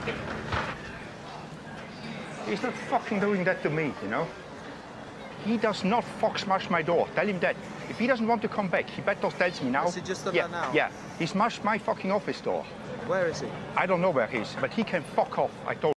He's not fucking doing that to me, you know? He does not fuck smash my door. Tell him that. If he doesn't want to come back, he better tell me now. Is he just done that now? Yeah. He smashed my fucking office door. Where is he? I don't know where he is, but he can fuck off. I told